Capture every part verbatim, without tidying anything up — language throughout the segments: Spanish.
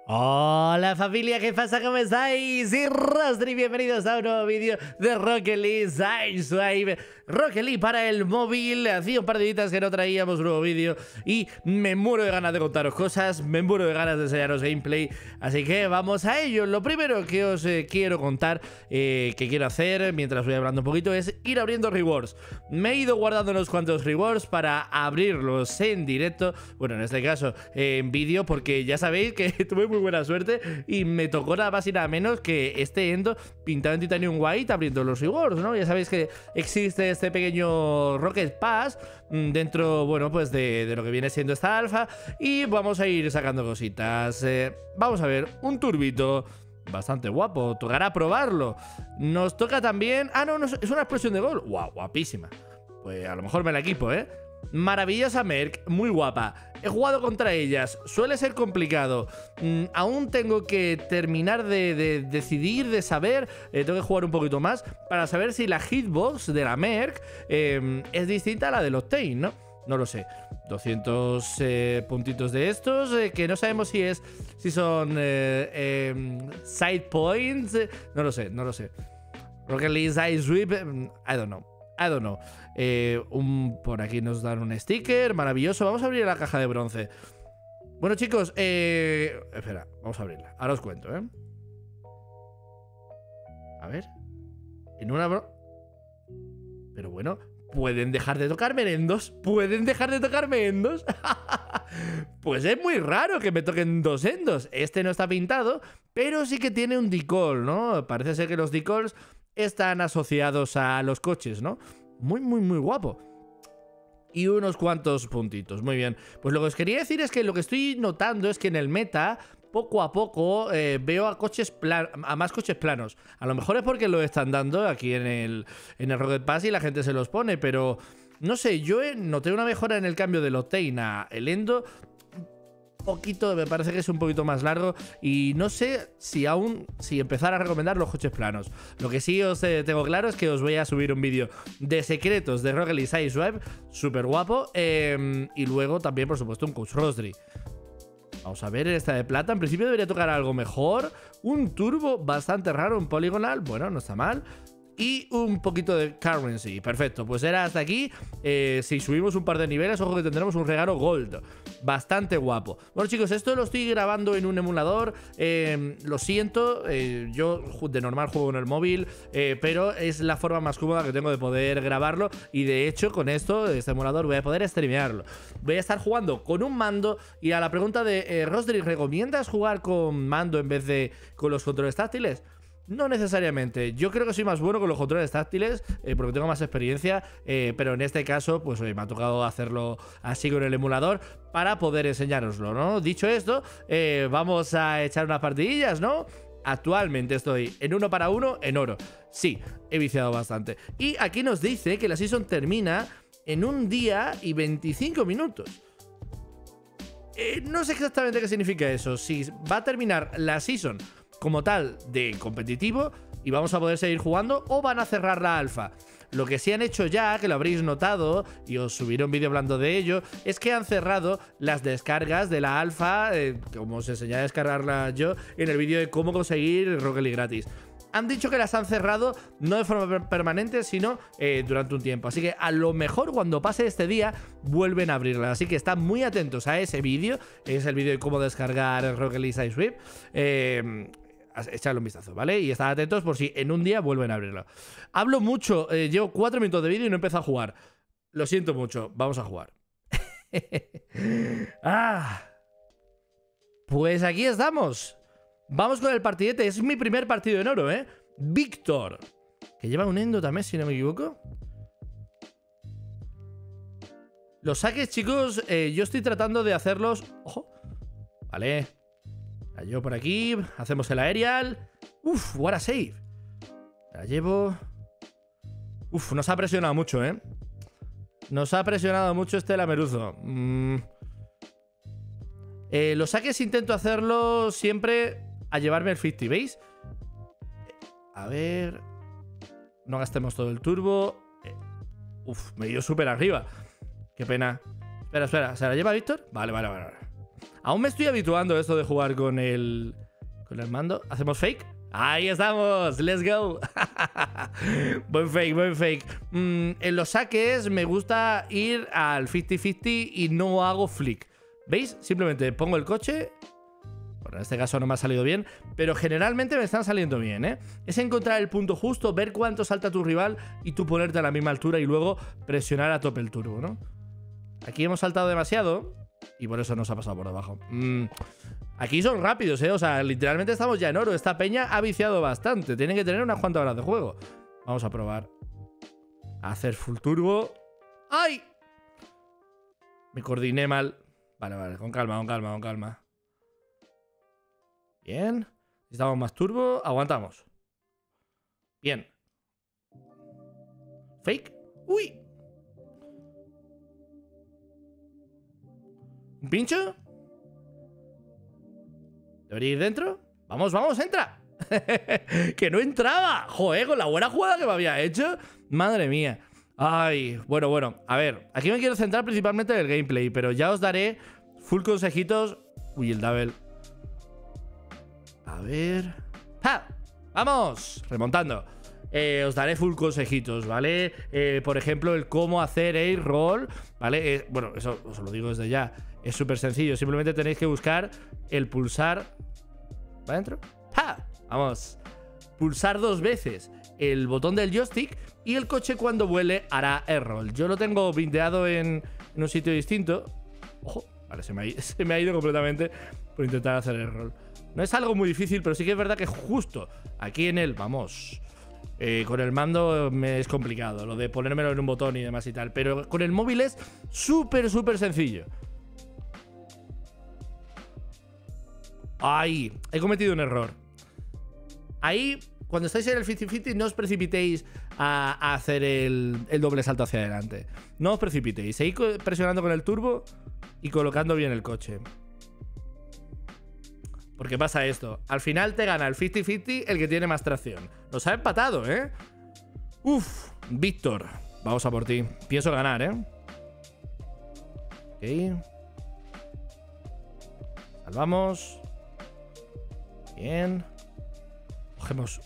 Hola familia, ¿qué pasa? ¿Cómo estáis? Y Rostri, bienvenidos a un nuevo vídeo de Rocket League Sideswipe. Rocket League para el móvil. Hacía un par de días que no traíamos un nuevo vídeo y me muero de ganas de contaros cosas, me muero de ganas de enseñaros gameplay. Así que vamos a ello. Lo primero que os eh, quiero contar, eh, que quiero hacer mientras voy hablando un poquito, es ir abriendo rewards. Me he ido guardando unos cuantos rewards para abrirlos en directo. Bueno, en este caso eh, en vídeo, porque ya sabéis que tuve muy buena suerte y me tocó nada más y nada menos que este Endo pintado en Titanium White abriendo los rewards, ¿no? Ya sabéis que existe este pequeño Rocket Pass dentro, bueno, pues de, de lo que viene siendo esta alfa, y vamos a ir sacando cositas. Eh, vamos a ver, un turbito bastante guapo, tocará probarlo. Nos toca también... Ah, no, no, es una explosión de gol. Guau, guapísima. Pues a lo mejor me la equipo, ¿eh? Maravillosa Merc, muy guapa. He jugado contra ellas, suele ser complicado. mm, Aún tengo que terminar de, de decidir, de saber. eh, Tengo que jugar un poquito más para saber si la hitbox de la Merc eh, es distinta a la del Octane, ¿no? No lo sé. doscientos eh, puntitos de estos, eh, que no sabemos si es si son eh, eh, side points. eh, No lo sé, no lo sé. Rocket League Sideswipe, I don't know. I don't know. Eh, un, por aquí nos dan un sticker. Maravilloso. Vamos a abrir la caja de bronce. Bueno, chicos, eh... espera, vamos a abrirla. Ahora os cuento, ¿eh? A ver. En una bro... Pero bueno, ¿pueden dejar de tocarme endos? ¿Pueden dejar de tocarme endos? Pues es muy raro que me toquen dos endos. Este no está pintado, pero sí que tiene un decall, ¿no? Parece ser que los decalls están asociados a los coches, ¿no? Muy, muy, muy guapo. Y unos cuantos puntitos. Muy bien. Pues lo que os quería decir es que lo que estoy notando es que en el meta, poco a poco, eh, veo a coches plan a más coches planos. A lo mejor es porque lo están dando aquí en el, en el Rocket Pass y la gente se los pone, pero no sé, yo noté una mejora en el cambio del Octane a el Endo. Poquito, me parece que es un poquito más largo y no sé si aún si empezar a recomendar los coches planos. Lo que sí os eh, tengo claro es que os voy a subir un vídeo de secretos de Rocket League Sideswipe, súper guapo, eh, y luego también, por supuesto, un Coach Rostri. Vamos a ver esta de plata. En principio debería tocar algo mejor. Un turbo bastante raro, un poligonal, bueno, no está mal. Y un poquito de currency. Perfecto, pues era hasta aquí. eh, Si subimos un par de niveles, ojo que tendremos un regalo gold. Bastante guapo. Bueno, chicos, esto lo estoy grabando en un emulador. eh, Lo siento, eh, yo de normal juego en el móvil, eh, pero es la forma más cómoda que tengo de poder grabarlo. Y de hecho, con esto, este emulador, voy a poder streamearlo. Voy a estar jugando con un mando. Y a la pregunta de eh, Rostri, ¿recomiendas jugar con mando en vez de con los controles táctiles? No necesariamente, yo creo que soy más bueno con los controles táctiles, eh, porque tengo más experiencia, eh, pero en este caso, pues oye, me ha tocado hacerlo así con el emulador para poder enseñároslo, ¿no? Dicho esto, eh, vamos a echar unas partidillas, ¿no? Actualmente estoy en uno para uno en oro. Sí, he viciado bastante. Y aquí nos dice que la season termina en un día y veinticinco minutos. Eh, no sé exactamente qué significa eso, si va a terminar la season como tal de competitivo y vamos a poder seguir jugando, o van a cerrar la alfa. Lo que sí han hecho ya, que lo habréis notado, y os subiré un vídeo hablando de ello, es que han cerrado las descargas de la alfa, eh, como os enseñé a descargarla yo en el vídeo de cómo conseguir Rocket League gratis. Han dicho que las han cerrado no de forma permanente, sino eh, durante un tiempo. Así que a lo mejor cuando pase este día vuelven a abrirlas. Así que están muy atentos a ese vídeo. Es el vídeo de cómo descargar Rocket League Sideswipe. Eh, echadle un vistazo, ¿vale? Y estad atentos por si en un día vuelven a abrirlo. Hablo mucho, eh, llevo cuatro minutos de vídeo y no empiezo a jugar. Lo siento mucho, vamos a jugar. ah, pues aquí estamos. Vamos con el partidete, es mi primer partido en oro, ¿eh? Víctor, que lleva un endo también, si no me equivoco. Los saques, chicos, eh, yo estoy tratando de hacerlos... Ojo, vale. Yo por aquí, hacemos el aerial. Uf, what a save. La llevo. Uf, nos ha presionado mucho, ¿eh? Nos ha presionado mucho este Lameruzo. Mm. Eh, los saques intento hacerlo siempre a llevarme el cincuenta, ¿veis? A ver... No gastemos todo el turbo. Uf, me dio súper arriba. Qué pena. Espera, espera, ¿se la lleva Víctor? Vale, vale, vale. Aún me estoy habituando a esto de jugar con el, con el mando. ¿Hacemos fake? ¡Ahí estamos! ¡Let's go! Buen fake, buen fake. Mm, en los saques me gusta ir al cincuenta cincuenta y no hago flick. ¿Veis? Simplemente pongo el coche. Bueno, en este caso no me ha salido bien, pero generalmente me están saliendo bien, ¿eh? Es encontrar el punto justo, ver cuánto salta tu rival y tú ponerte a la misma altura y luego presionar a tope el turbo, ¿no? Aquí hemos saltado demasiado y por eso nos ha pasado por debajo. Mm, aquí son rápidos, ¿eh? O sea, literalmente estamos ya en oro. Esta peña ha viciado bastante. Tienen que tener unas cuantas horas de juego. Vamos a probar a hacer full turbo. ¡Ay! Me coordiné mal. Vale, vale, con calma, con calma, con calma. Bien. Necesitamos más turbo. Aguantamos. Bien. Fake. ¡Uy! ¿Un pincho? ¿Debería ir dentro? Vamos, vamos, entra. Que no entraba. Joder, con la buena jugada que me había hecho. Madre mía. Ay, bueno, bueno. A ver, aquí me quiero centrar principalmente en el gameplay, pero ya os daré full consejitos. Uy, el double. A ver. ¡Ja! ¡Vamos! Remontando. Eh, os daré full consejitos, ¿vale? Eh, por ejemplo, el cómo hacer air roll, ¿vale? Eh, bueno, eso os lo digo desde ya. Es súper sencillo. Simplemente tenéis que buscar el pulsar. ¿Va adentro? ¡Ja! Vamos. Pulsar dos veces el botón del joystick y el coche cuando vuele hará air roll. Yo lo tengo bindeado en, en un sitio distinto. Ojo. Vale, se me, ha, se me ha ido completamente por intentar hacer air roll. No es algo muy difícil, pero sí que es verdad que justo aquí en él, vamos, eh, con el mando me es complicado, lo de ponérmelo en un botón y demás y tal. Pero con el móvil es súper, súper sencillo. ¡Ay! He cometido un error. Ahí, cuando estáis en el cincuenta cincuenta, no os precipitéis a, a hacer el, el doble salto hacia adelante. No os precipitéis. Seguid presionando con el turbo y colocando bien el coche. Porque pasa esto. Al final te gana el cincuenta cincuenta el que tiene más tracción. Nos ha empatado, ¿eh? Uf, Víctor. Vamos a por ti. Pienso ganar, ¿eh? Ok. Salvamos. Bien. Cogemos.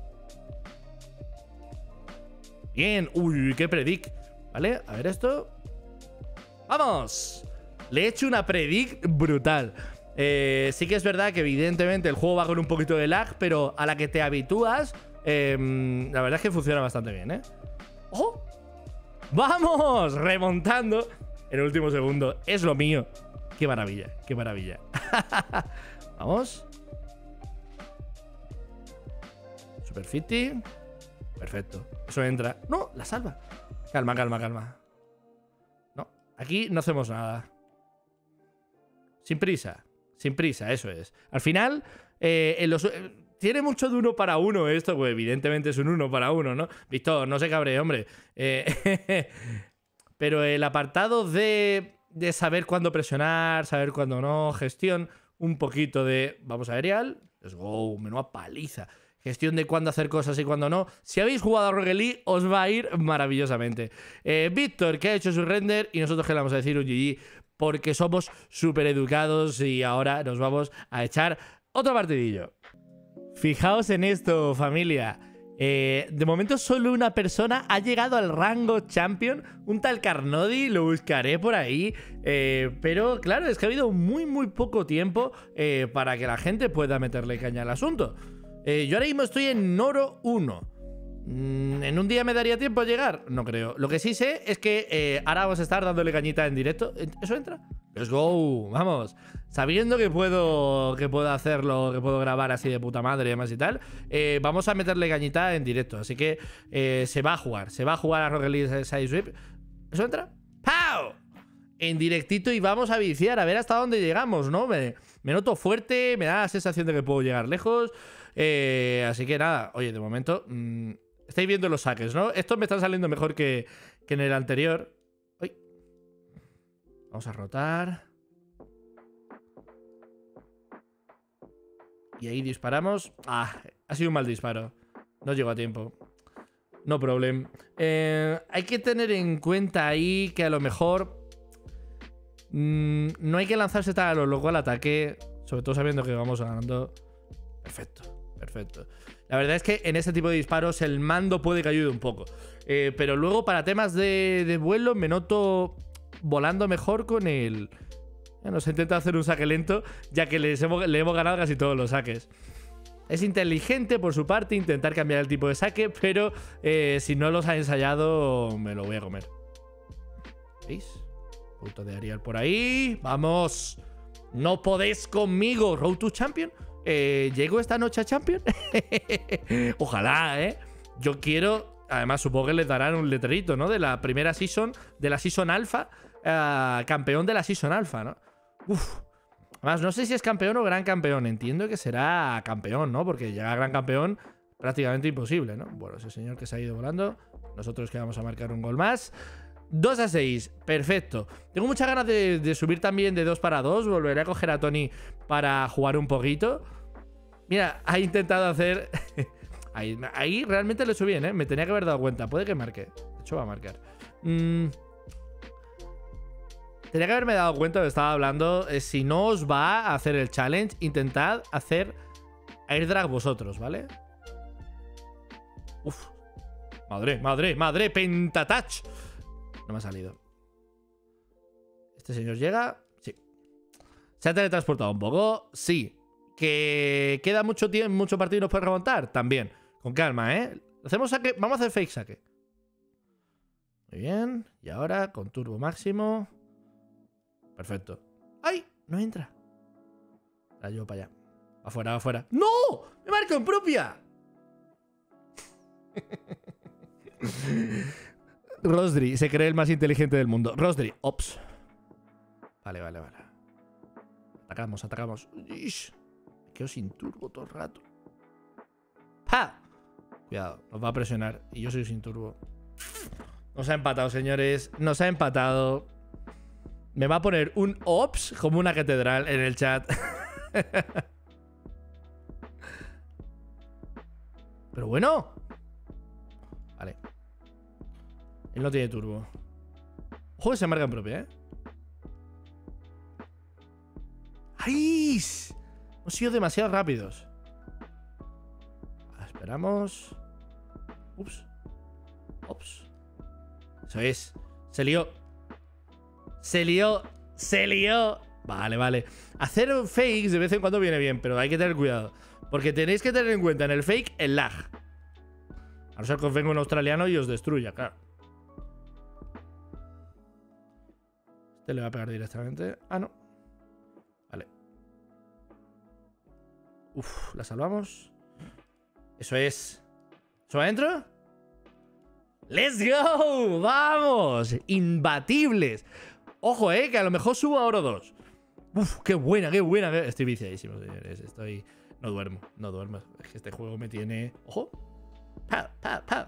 Bien. Uy, qué predict. Vale, a ver esto. ¡Vamos! Le he hecho una predict brutal. Eh, sí que es verdad que evidentemente el juego va con un poquito de lag, pero a la que te habitúas, eh, la verdad es que funciona bastante bien, ¿eh? ¡Ojo! ¡Vamos! Remontando en el último segundo. Es lo mío. ¡Qué maravilla! ¡Qué maravilla! Vamos. Super cincuenta. Perfecto. Eso entra. ¡No! La salva. Calma, calma, calma. No. Aquí no hacemos nada. Sin prisa. Sin prisa, eso es. Al final, eh, en los, eh, tiene mucho de uno para uno esto, pues evidentemente es un uno para uno, ¿no? Víctor, no se cabre, hombre. Eh, pero el apartado de, de saber cuándo presionar, saber cuándo no, gestión, un poquito de... Vamos a aerial. Let's go, menuda paliza. Gestión de cuándo hacer cosas y cuándo no. Si habéis jugado a Rocket League, os va a ir maravillosamente. Eh, Víctor, que ha hecho su render, y nosotros que le vamos a decir un G G, porque somos súper educados y ahora nos vamos a echar otro partidillo. Fijaos en esto, familia. Eh, de momento solo una persona ha llegado al rango champion, un tal Carnodi, lo buscaré por ahí, eh, pero claro, es que ha habido muy muy poco tiempo eh, para que la gente pueda meterle caña al asunto. Eh, yo ahora mismo estoy en oro uno. ¿En un día me daría tiempo a llegar? No creo. Lo que sí sé es que eh, ahora vamos a estar dándole cañita en directo. ¿Eso entra? ¡Let's go! ¡Vamos! Sabiendo que puedo, que puedo hacerlo, que puedo grabar así de puta madre y demás y tal, eh, vamos a meterle cañita en directo. Así que eh, se va a jugar. Se va a jugar a Rocket League Sidesweep. ¿Eso entra? ¡Pau! En directito y vamos a viciar, a ver hasta dónde llegamos, ¿no? Me, me noto fuerte, me da la sensación de que puedo llegar lejos. Eh, así que nada, oye, de momento... Mmm, estáis viendo los saques, ¿no? Estos me están saliendo mejor que, que en el anterior. Uy. Vamos a rotar. Y ahí disparamos. Ah, ha sido un mal disparo. No llego a tiempo. No problem. Eh, hay que tener en cuenta ahí que a lo mejor... Mm, no hay que lanzarse tan a lo loco al ataque, sobre todo sabiendo que vamos ganando. Perfecto, perfecto. La verdad es que en este tipo de disparos el mando puede que ayude un poco. Eh, pero luego para temas de, de vuelo me noto volando mejor con el... Bueno, se intenta hacer un saque lento, ya que les hemos, le hemos ganado casi todos los saques. Es inteligente por su parte intentar cambiar el tipo de saque, pero eh, si no los ha ensayado me lo voy a comer. ¿Veis? Punto de Ariel por ahí. ¡Vamos! ¡No podéis conmigo! ¿Road to Champion? Eh, ¿Llego esta noche a Champion? Ojalá, ¿eh? Yo quiero... Además, supongo que le darán un letrerito, ¿no? De la primera season, de la season alfa. Uh, campeón de la season alfa, ¿no? Uf. Además, no sé si es campeón o gran campeón. Entiendo que será campeón, ¿no? Porque llegar a gran campeón prácticamente imposible, ¿no? Bueno, ese señor que se ha ido volando. Nosotros que vamos a marcar un gol más. dos a seis, perfecto. Tengo muchas ganas de, de subir también de dos para dos. Volveré a coger a Tony para jugar un poquito. Mira, ha intentado hacer... ahí, ahí realmente lo he hecho bien, ¿eh? Me tenía que haber dado cuenta. Puede que marque. De hecho, va a marcar. Mm. Tenía que haberme dado cuenta de lo que estaba hablando. Eh, si no os va a hacer el challenge, intentad hacer airdrag vosotros, ¿vale? Uf. Madre, madre, madre, pentatouch. No me ha salido. ¿Este señor llega? Sí. ¿Se ha teletransportado un poco? Sí. ¿Que queda mucho tiempo, mucho partido y nos puede remontar? También. Con calma, ¿eh? Hacemos saque. Vamos a hacer fake saque. Muy bien. Y ahora con turbo máximo. Perfecto. ¡Ay! No entra. La llevo para allá. Afuera, afuera. ¡No! ¡Me marco en propia! Rosdry se cree el más inteligente del mundo. Rosdry, ops. Vale, vale, vale. Atacamos, atacamos. Ish. Me quedo sin turbo todo el rato. ¡Pa! Cuidado, nos va a presionar. Y yo soy sin turbo. Nos ha empatado, señores. Nos ha empatado. Me va a poner un ops como una catedral en el chat. Pero bueno. Vale. Él no tiene turbo. Ojo que se marca en propia, ¿eh? ¡Ay! Hemos sido demasiado rápidos. Esperamos. Ups. Ups. Eso es. Se lió. Se lió. Se lió. Vale, vale. Hacer fakes de vez en cuando viene bien, pero hay que tener cuidado. Porque tenéis que tener en cuenta en el fake el lag. A no ser que os venga un australiano y os destruya, claro. Este le va a pegar directamente. Ah, no. Vale. Uf, la salvamos. Eso es. ¿Eso adentro? ¡Let's go! ¡Vamos! Imbatibles. Ojo, eh, que a lo mejor subo a oro dos. Uf, qué buena, qué buena. Estoy viciadísimo, señores. Estoy... No duermo, no duermo. Es que este juego me tiene... ¡Ojo! ¡Pa, pa, pa!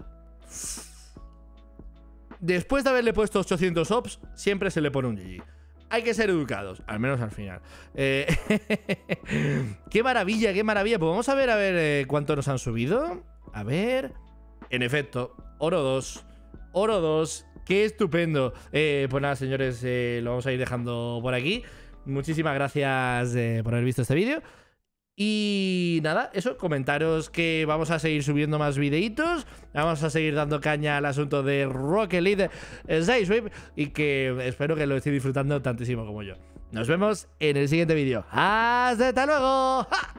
Después de haberle puesto ochocientos ops, siempre se le pone un G G. Hay que ser educados, al menos al final. Eh, ¡Qué maravilla, qué maravilla! Pues vamos a ver, a ver eh, cuánto nos han subido. A ver... En efecto, oro dos. Oro dos. ¡Qué estupendo! Eh, pues nada, señores, eh, lo vamos a ir dejando por aquí. Muchísimas gracias eh, por haber visto este vídeo. Y nada, eso, comentaros que vamos a seguir subiendo más videitos. Vamos a seguir dando caña al asunto de Rocket League seis Swift. Y que espero que lo estéis disfrutando tantísimo como yo. Nos vemos en el siguiente vídeo. ¡Hasta luego! ¡Ja!